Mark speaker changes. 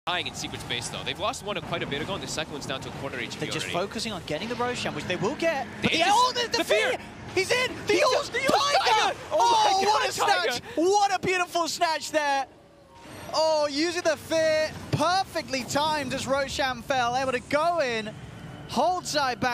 Speaker 1: dying in secret space though. They've lost one quite a bit ago, and the second one's down to a quarter HP.
Speaker 2: They're just
Speaker 1: already.
Speaker 2: focusing on getting the Roshan, which they will get. But
Speaker 1: the fear!
Speaker 2: He's in! The Yule's Tiger!
Speaker 1: Oh,
Speaker 2: what a
Speaker 1: Tiger.
Speaker 2: snatch! What a beautiful snatch there! Oh, using the fear perfectly timed as Roshan fell, able to go in, hold side back.